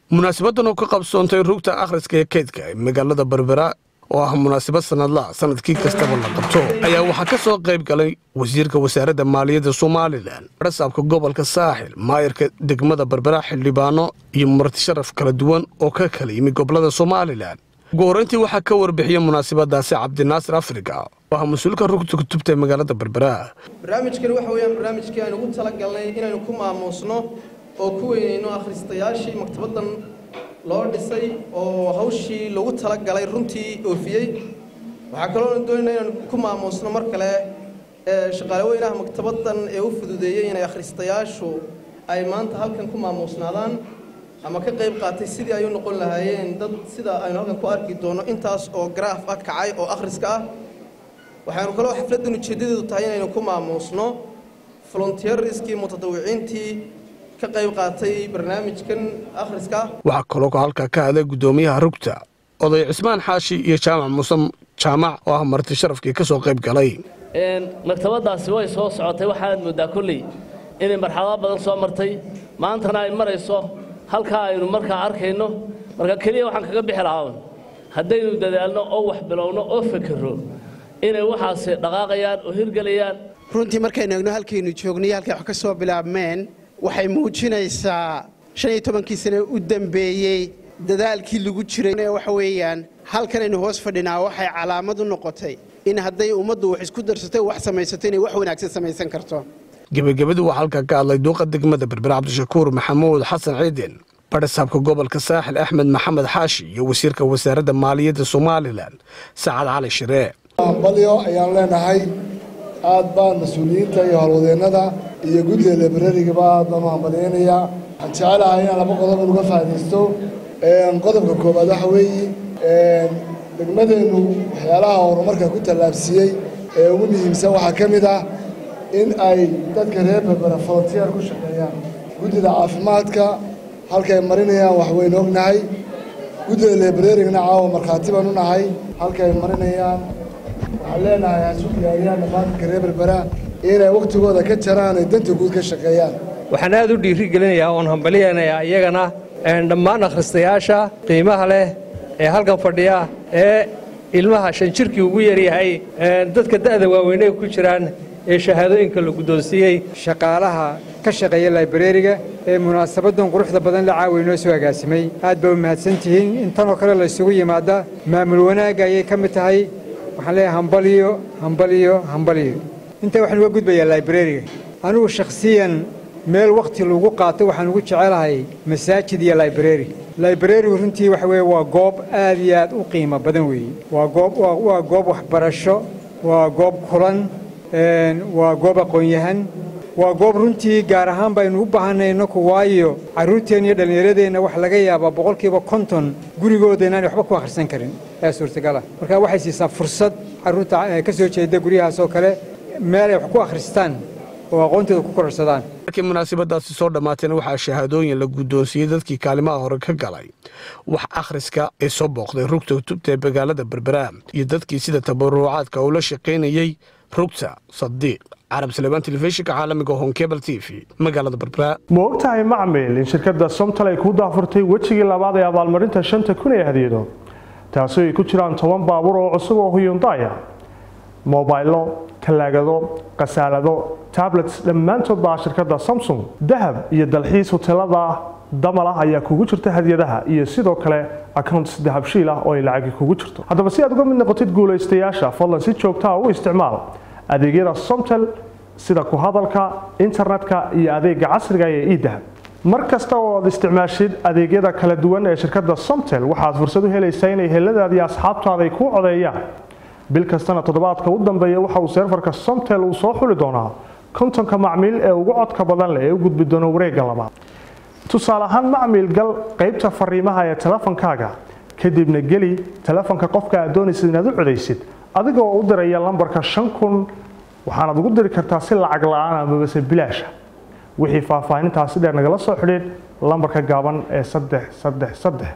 munaasabadan oo ka qabsoontay rugta akhriska ee keydka ee magaalada Berbera oo ah munaasabad sanadla sanadkii kastaba la qabto ayaa waxaa ka soo qayb galay wasiirka wasaaradda maaliyadda Soomaaliland rasaabka gobolka Saaxil maayirka degmada Berbera xildhibaano iyo marti sharaf kala duwan oo ka kala yimid gobolada Soomaaliland goorantii waxaa ka warbixiyay munaasabadaasi Cabdinaasir Afrika waa mas'uulka rugta kutubta magaalada Berbera barnaamijkan waxa weeyaan barnaamijkii aynu ugu talagalnay inaynu ku maamusno oo ku weynayno akhristayaashii maktabadan loo dhisay oo hawshii lagu talagalay runtii oofiyay waxa kale oo doonayna inaan ku maamusno mar kale shaqaale weynaha maktabadan ee u fududeeyay inay akhristayaashu ay maanta halkan ku maamusnaadaan ama ka qayb qaatay sidii ay u noqon lahaayeen dad sida aynu halkan ku arki doono intaas oo graph ah kacay oo akhriska ah waxaanu kale xafladan ujeedadeedu tahay inaynu ku maamusno volunteerskii mutadawiciintii ka qayb qaatay barnaamijkan akhriska waxa kaloo halka ka hadlay gudoomiyaha rugta oday Cismaan Xaashi iyo Jaamac Musam Jaamac oo ah marti sharafkii ka soo qayb galay maktabadaasi way soo socotay waxaan moodaa kulli inay marxalado badan soo martay maantana ay marayso halka aynu markaa arkayno marka kaliya waxaan kaga bixi lahaa haddaynu dadaalno oo wax bilowno oo fikirro inay waxaas dhaqaaqayaan oo hirgalayaan runtii markaynu eegno halkaynu joognay halkay wax ka soo bilaabmeen waxay muujinaysaa 15 sano u dambeeyay dadaalkii lagu jiray waxa weeyaan halkan aynu hoos fadhinaa waxay calaamad u noqotay in hadday ummaddu wax isku darsatay wax samaysatay inay wax wanaagsan samaysan karto gabagabadu waxa halka ka hadlay duqa degmada Berbera Cabdishakuur Maxamuud Xasan Ciidin barasaabka gobolka Saaxil Axmed Maxamed Xaashi iyo wasiirka wasaaradda maaliyadda Soomaaliland Saacad Cali Shiree baliyo ayaan leenahay aad baan mas'uuliyiinta iyo howlwadeennada iyo guddiga librariga baan hambalyeynaya waxaan jecelahay inaan laba qodob uga faa'iidaysto qodobka koowaad waxa weeye degmadeennu waxyaalaha horumarka ku tallaabsiiyey ee ugu muhiimsan waxaa ka mid ah in ay dadka reer Berbera volunteer ku shaqeeyaan guddida caafimaadka halkay marinayaan wax weyn ognahay guddida librarigana caawa markhaati baan u nahay halkay marinayaan waxaan leenahay hasuuqyaayaan dhammaanka reer Berbera inay waqtigooda ka jaraan ay danta guud ka shaqeeyaan waxaan aad u dhiirigelinayaa oon hambalyeynaya iyagana dhammaan akhristayaasha qiimaha leh ee halkan fadhiya ee ilmaha 5 jirkii ugu yaryahay dadka da'da waaweyn ay ku jiraan ee shahaadooyinka la guddoonsiiyay shaqaalaha ka shaqeeya librariga ee munaasabadan quruxda badan la caawinoo soo agaasimay aad bay u mahadsantihiin intan oo kale la isugu yimaada maamul wanaag ayay ka mid tahay waxaan leeyahay hambaliyo inta waxaan uga gudbayaa librariga anigu shakhsiyan meel waqti lagu qaato waxaan ugu jecelahay masaajid iyo librarigu runtii waxa weeye waa goob aad iyo aad u qiimo badan weeye waa goob waxbarasho waa goob kulan waa goob aqoon-yahan waa goob runtii gaar ahaan baynu u baahanay inaku waayo carruurteen iyo dhallinyaradeenna wax laga yaabaa 50% gurigooda inaan waxba ku akhrisan karin ee suurtagala marka waxay siisaa fursad carruurta ka soo jeeda guryahaas oo kale meel ay wax ku akhristaan oo aqoontooda ku kororsadaan markii munaasabadaasi soo dhamaateen waxaa shahaadooyin la guddoonsiiyay dadkii kaalimaha hore ka galay wax akhriska ee soo booqday rugta kutubta ee magaalada Berbera iyo dadkii sida tabarucaadka ula shaqeynayay rugta Sadiq Arab Sulaymaan telefishinka caalamiga Home Cable TV magaalada Berbera ma ogtahay macmiil in shirkadda Somtal ay ku daafurtay wajigii labaad ee abaalmarinta 5,000 ee hadiyado taasoo ay ku jiraan 10 baabuur oo cusub oo Hyundai موبايلو تلاجدو قسالدو تابلتس dhammaantood baa shirkadda Samsung dahab iyo dalxiis hotelada damala ayaa kugu jirta hadiyadaha iyo sidoo kale accounts dahab shiil ah oo ay lacag kugu jirto haddaba si aad uga mid noqotid guuleystayaasha fadlan si joogto ah u isticmaal adeegyada Somtel sida ku hadalka internetka iyo adeega casriga ah ee e-dahab markasta oo aad isticmaashid adeegyada kala duwan ee shirkadda Somtel waxaad fursad u helaysaa inay heladaada iyo asxaabtaada ay ku codeeyaan bil kastana toddobaadka u dambeeya waxa uu serverka Somtel uu soo xuli doonaa kontonka macmiil ee ugu codka badan leh ee u gudbi doona wareegga labaad tusaale ahaan macmiil gal qaybta fariimaha ee telefonkaaga kadibna geli telefonka qofka aad doonaysid inaad u codeysid adigoo u diraya lambarka 5000 waxaad ugu diri kartaa si lacag la'aan ah ama bilaash wixii faahfaahintaasi dheer nagala soo xidhiid lambarka gaaban ee 333